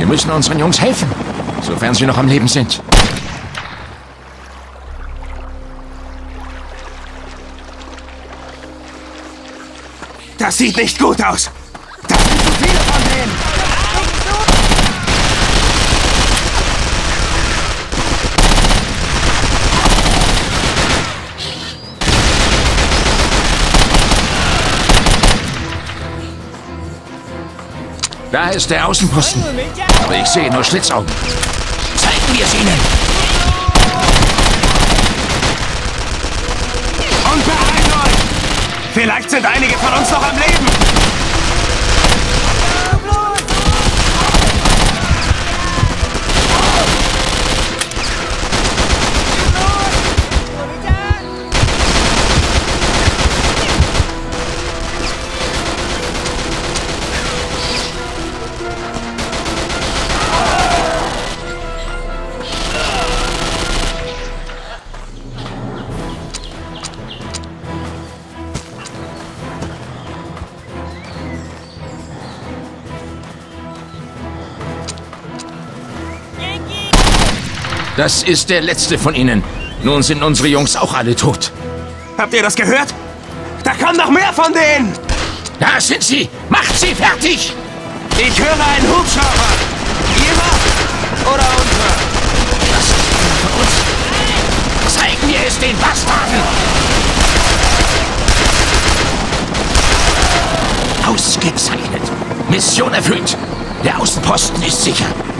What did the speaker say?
Wir müssen unseren Jungs helfen, sofern sie noch am Leben sind. Das sieht nicht gut aus. Das sind zu viele von denen. Da ist der Außenposten. Aber ich sehe nur Schlitzaugen. Zeigen wir es ihnen. Und beeilt euch! Vielleicht sind einige von uns noch am Leben. Das ist der letzte von ihnen. Nun sind unsere Jungs auch alle tot. Habt ihr das gehört? Da kommen noch mehr von denen! Da sind sie! Macht sie fertig! Ich höre einen Hubschrauber! Ihrer oder unserer? Das ist einer von uns. Zeigen wir es den Bastarden! Ausgezeichnet! Mission erfüllt! Der Außenposten ist sicher!